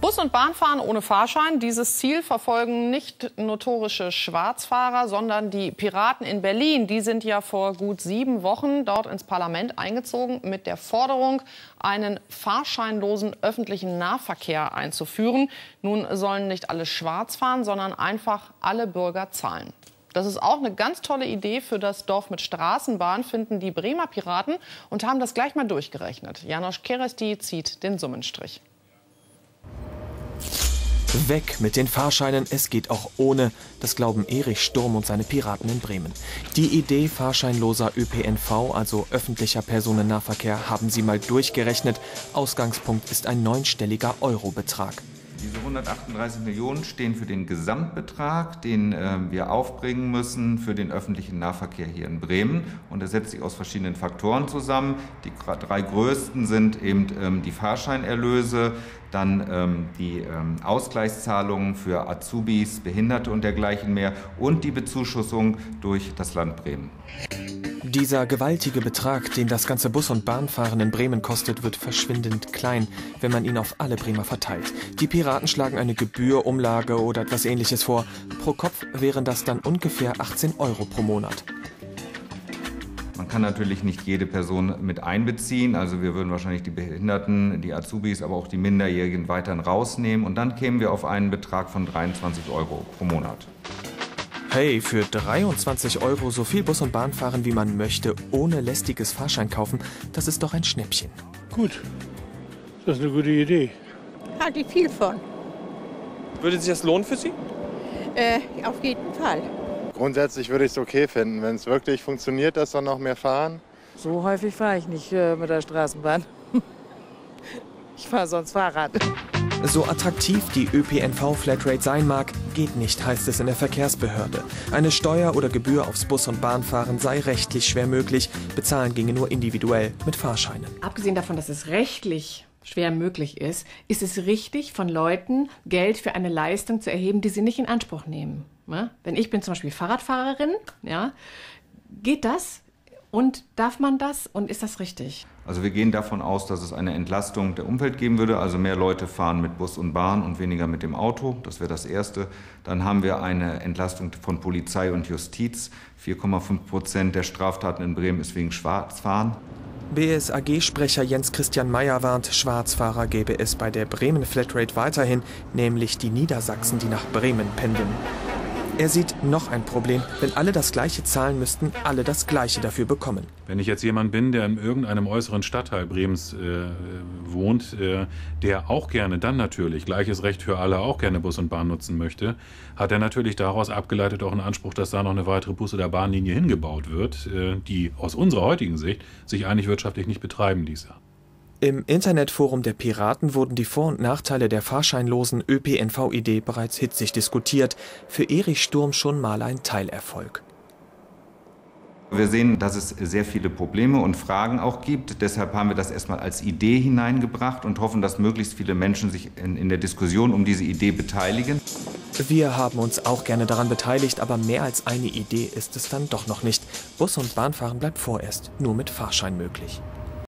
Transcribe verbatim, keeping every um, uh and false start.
Bus- und Bahnfahren ohne Fahrschein. Dieses Ziel verfolgen nicht notorische Schwarzfahrer, sondern die Piraten in Berlin. Die sind ja vor gut sieben Wochen dort ins Parlament eingezogen mit der Forderung, einen fahrscheinlosen öffentlichen Nahverkehr einzuführen. Nun sollen nicht alle schwarz fahren, sondern einfach alle Bürger zahlen. Das ist auch eine ganz tolle Idee für das Dorf mit Straßenbahn, finden die Bremer Piraten und haben das gleich mal durchgerechnet. Janosch Keresti zieht den Summenstrich. Weg mit den Fahrscheinen, es geht auch ohne. Das glauben Erich Sturm und seine Piraten in Bremen. Die Idee fahrscheinloser Ö P N V, also öffentlicher Personennahverkehr, haben sie mal durchgerechnet. Ausgangspunkt ist ein neunstelliger Eurobetrag. Diese hundertachtunddreißig Millionen stehen für den Gesamtbetrag, den äh, wir aufbringen müssen für den öffentlichen Nahverkehr hier in Bremen. Und er setzt sich aus verschiedenen Faktoren zusammen. Die drei größten sind eben ähm, die Fahrscheinerlöse, dann ähm, die ähm, Ausgleichszahlungen für Azubis, Behinderte und dergleichen mehr und die Bezuschussung durch das Land Bremen. Dieser gewaltige Betrag, den das ganze Bus- und Bahnfahren in Bremen kostet, wird verschwindend klein, wenn man ihn auf alle Bremer verteilt. Die Piraten schlagen eine Gebühr, Umlage oder etwas Ähnliches vor. Pro Kopf wären das dann ungefähr achtzehn Euro pro Monat. Man kann natürlich nicht jede Person mit einbeziehen. Also wir würden wahrscheinlich die Behinderten, die Azubis, aber auch die Minderjährigen weiterhin rausnehmen. Und dann kämen wir auf einen Betrag von dreiundzwanzig Euro pro Monat. Hey, für dreiundzwanzig Euro so viel Bus und Bahn fahren, wie man möchte, ohne lästiges Fahrschein kaufen, das ist doch ein Schnäppchen. Gut, das ist eine gute Idee. Halte ich viel von. Würde sich das lohnen für Sie? Äh, auf jeden Fall. Grundsätzlich würde ich es okay finden. Wenn es wirklich funktioniert, dass wir noch mehr fahren. So häufig fahre ich nicht äh, mit der Straßenbahn. Ich fahre sonst Fahrrad. So attraktiv die Ö P N V-Flatrate sein mag, geht nicht, heißt es in der Verkehrsbehörde. Eine Steuer oder Gebühr aufs Bus- und Bahnfahren sei rechtlich schwer möglich. Bezahlen ginge nur individuell mit Fahrscheinen. Abgesehen davon, dass es rechtlich schwer möglich ist, ist es richtig, von Leuten Geld für eine Leistung zu erheben, die sie nicht in Anspruch nehmen. Ja? Wenn ich bin zum Beispiel Fahrradfahrerin, ja, geht das? Und darf man das? Und ist das richtig? Also wir gehen davon aus, dass es eine Entlastung der Umwelt geben würde. Also mehr Leute fahren mit Bus und Bahn und weniger mit dem Auto. Das wäre das Erste. Dann haben wir eine Entlastung von Polizei und Justiz. vier Komma fünf Prozent der Straftaten in Bremen ist wegen Schwarzfahren. B S A G-Sprecher Jens Christian Meyer warnt, Schwarzfahrer gäbe es bei der Bremen-Flatrate weiterhin, nämlich die Niedersachsen, die nach Bremen pendeln. Er sieht noch ein Problem. Wenn alle das Gleiche zahlen, müssten alle das Gleiche dafür bekommen. Wenn ich jetzt jemand bin, der in irgendeinem äußeren Stadtteil Bremens äh, wohnt, äh, der auch gerne dann natürlich, gleiches Recht für alle, auch gerne Bus und Bahn nutzen möchte, hat er natürlich daraus abgeleitet auch einen Anspruch, dass da noch eine weitere Bus- oder Bahnlinie hingebaut wird, äh, die aus unserer heutigen Sicht sich eigentlich wirtschaftlich nicht betreiben ließe. Im Internetforum der Piraten wurden die Vor- und Nachteile der fahrscheinlosen Ö P N V-Idee bereits hitzig diskutiert. Für Erich Sturm schon mal ein Teilerfolg. Wir sehen, dass es sehr viele Probleme und Fragen auch gibt. Deshalb haben wir das erstmal als Idee hineingebracht und hoffen, dass möglichst viele Menschen sich in, in der Diskussion um diese Idee beteiligen. Wir haben uns auch gerne daran beteiligt, aber mehr als eine Idee ist es dann doch noch nicht. Bus- und Bahnfahren bleibt vorerst nur mit Fahrschein möglich.